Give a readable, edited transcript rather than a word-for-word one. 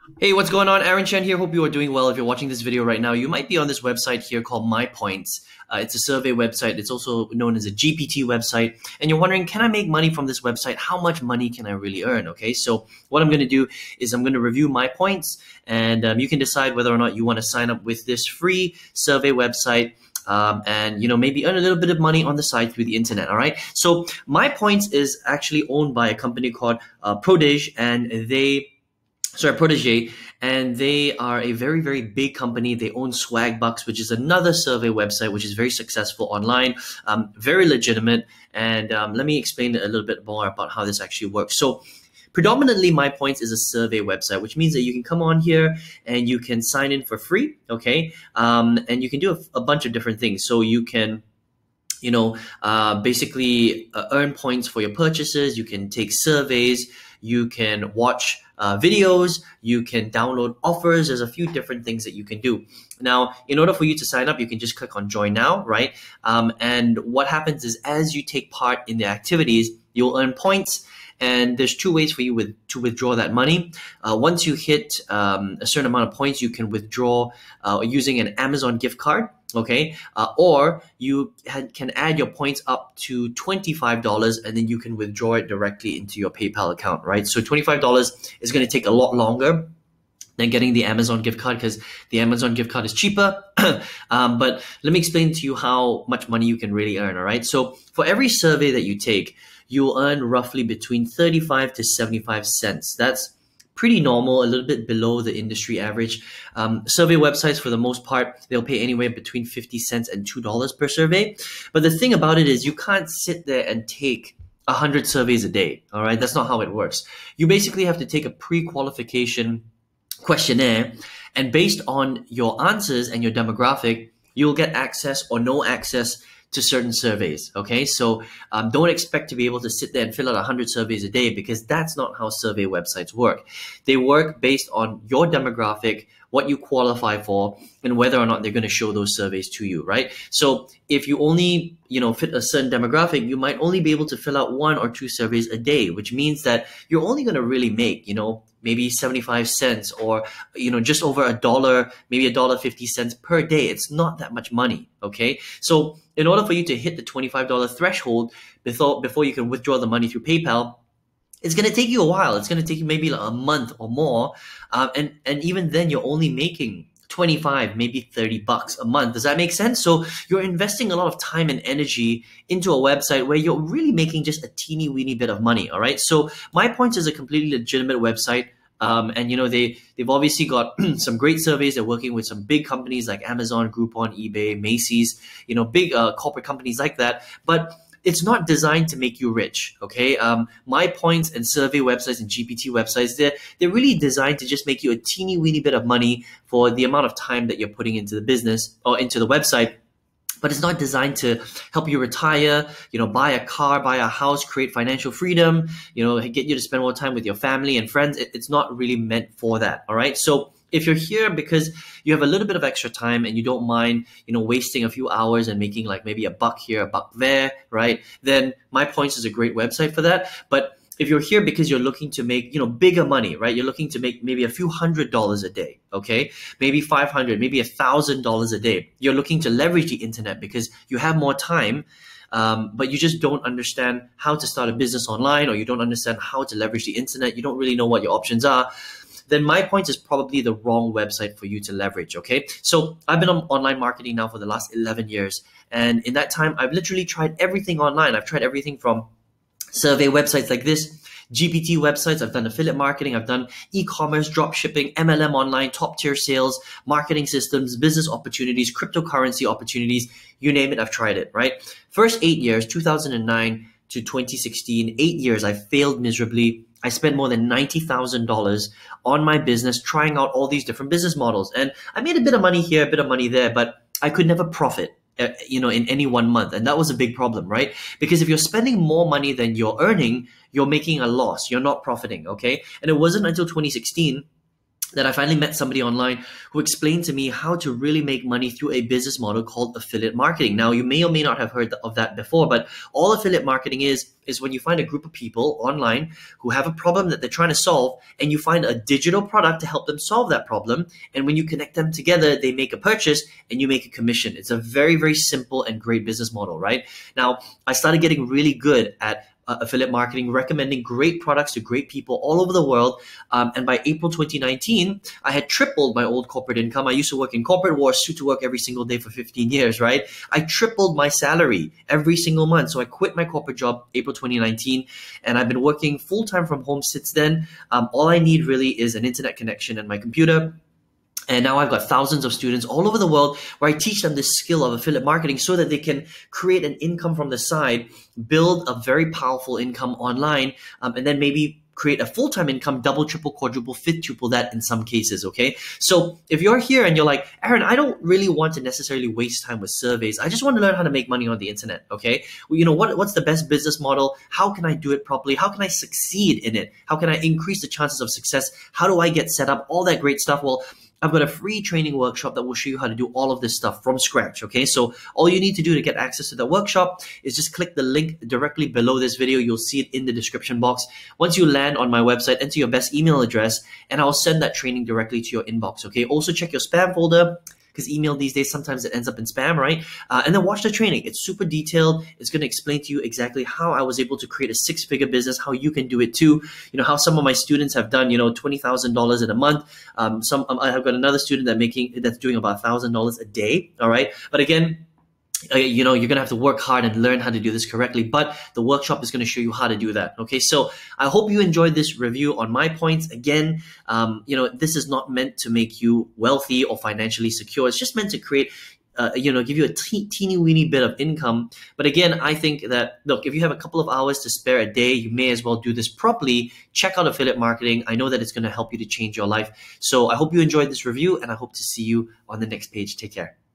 Hey, what's going on? Aaron Chen here. Hope you are doing well. If you're watching this video right now, you might be on this website here called MyPoints. It's a survey website. It's also known as a GPT website. And you're wondering, can I make money from this website? How much money can I really earn? Okay, so what I'm going to do is I'm going to review MyPoints, and you can decide whether or not you want to sign up with this free survey website. And maybe earn a little bit of money on the side through the internet. All right. So MyPoints is actually owned by a company called Protege, and they are a very, very big company. They own Swagbucks, which is another survey website, which is very successful online, very legitimate. And let me explain a little bit more about how this actually works. So predominantly, MyPoints is a survey website, which means that you can come on here and you can sign in for free, okay? And you can do a bunch of different things. So you can basically earn points for your purchases. You can take surveys. You can watch videos. You can download offers. There's a few different things that you can do. Now, in order for you to sign up, you can just click on join now, right? And what happens is as you take part in the activities, you'll earn points. And there's two ways for you to withdraw that money. Once you hit a certain amount of points, you can withdraw using an Amazon gift card. Okay, or you can add your points up to $25, and then you can withdraw it directly into your PayPal account, right? So $25 is going to take a lot longer than getting the Amazon gift card, because the Amazon gift card is cheaper. But let me explain to you how much money you can really earn, all right? So for every survey that you take, you'll earn roughly between 35 to 75 cents. That's pretty normal, a little bit below the industry average. Survey websites, for the most part, they'll pay anywhere between 50 cents and $2 per survey. But the thing about it is you can't sit there and take 100 surveys a day, all right? That's not how it works. You basically have to take a pre-qualification questionnaire, and based on your answers and your demographic, you'll get access or no access to certain surveys, okay? So don't expect to be able to sit there and fill out 100 surveys a day, because that's not how survey websites work. They work based on your demographic, what you qualify for, and whether or not they're going to show those surveys to you, right? So if you only, fit a certain demographic, you might only be able to fill out 1 or 2 surveys a day, which means that you're only going to really make, maybe 75 cents or, just over $1, maybe $1.50 per day. It's not that much money, okay? So in order for you to hit the $25 threshold before you can withdraw the money through PayPal, it's going to take you a while. It's going to take you maybe like a month or more. And even then you're only making 25, maybe $30 a month. Does that make sense? So you're investing a lot of time and energy into a website where you're really making just a teeny weeny bit of money. All right. So MyPoints is a completely legitimate website. And they've obviously got some great surveys. They're working with some big companies like Amazon, Groupon, eBay, Macy's, big corporate companies like that. But it's not designed to make you rich, okay? MyPoints and survey websites and GPT websites, they're really designed to just make you a teeny weeny bit of money for the amount of time that you're putting into the business or into the website. But it's not designed to help you retire, buy a car, buy a house, create financial freedom, get you to spend more time with your family and friends. It's not really meant for that, all right? So if you're here because you have a little bit of extra time and you don't mind, wasting a few hours and making like maybe $1 here, $1 there, right? Then MyPoints is a great website for that. But if you're here because you're looking to make, bigger money, right? You're looking to make maybe a few $100s a day, okay? Maybe 500, maybe $1,000 a day. You're looking to leverage the internet because you have more time, but you just don't understand how to start a business online, or you don't understand how to leverage the internet. You don't really know what your options are. Then MyPoints is probably the wrong website for you to leverage, okay? So I've been on online marketing now for the last 11 years. And in that time, I've literally tried everything online. I've tried everything from survey websites like this, GPT websites. I've done affiliate marketing. I've done e-commerce, drop shipping, MLM online, top tier sales, marketing systems, business opportunities, cryptocurrency opportunities, you name it, I've tried it, right? First 8 years, 2009 to 2016, 8 years, I failed miserably. I spent more than $90,000 on my business trying out all these different business models. And I made a bit of money here, a bit of money there, but I could never profit, in any one month. And that was a big problem, right? Because if you're spending more money than you're earning, you're making a loss. You're not profiting, okay? And it wasn't until 2016 that I finally met somebody online who explained to me how to really make money through a business model called affiliate marketing. Now, you may or may not have heard of that before, but all affiliate marketing is when you find a group of people online who have a problem that they're trying to solve, and you find a digital product to help them solve that problem. And when you connect them together, they make a purchase and you make a commission. It's a very, very simple and great business model, right? Now, I started getting really good at affiliate marketing, recommending great products to great people all over the world. And by April 2019, I had tripled my old corporate income. I used to work in corporate, wore a suit to work every single day for 15 years, right? I tripled my salary every single month. So I quit my corporate job April 2019, and I've been working full-time from home since then. All I need really is an internet connection and my computer. And now I've got thousands of students all over the world where I teach them this skill of affiliate marketing so that they can create an income from the side, build a very powerful income online, and then maybe create a full-time income, double, triple, quadruple, fiftuple that in some cases, okay? So if you're here and you're like, Aaron, I don't really want to necessarily waste time with surveys. I just want to learn how to make money on the internet, okay? Well, you know, what's the best business model? How can I do it properly? How can I succeed in it? How can I increase the chances of success? How do I get set up? All that great stuff. Well, I've got a free training workshop that will show you how to do all of this stuff from scratch, okay? So all you need to do to get access to the workshop is just click the link directly below this video. You'll see it in the description box. Once you land on my website, enter your best email address, and I'll send that training directly to your inbox, okay? Also check your spam folder, because email these days, sometimes it ends up in spam, right? And then watch the training. It's super detailed. It's going to explain to you exactly how I was able to create a six-figure business, how you can do it too. You know, how some of my students have done, you know, $20,000 in a month. I have got another student that's doing about $1,000 a day, all right? But again, you know, you're going to have to work hard and learn how to do this correctly, but the workshop is going to show you how to do that. Okay. So I hope you enjoyed this review on my points. Again, you know, this is not meant to make you wealthy or financially secure. It's just meant to create, you know, give you a teeny weeny bit of income. But again, I think that, look, if you have a couple of hours to spare a day, you may as well do this properly. Check out affiliate marketing. I know that it's going to help you to change your life. So I hope you enjoyed this review, and I hope to see you on the next page. Take care.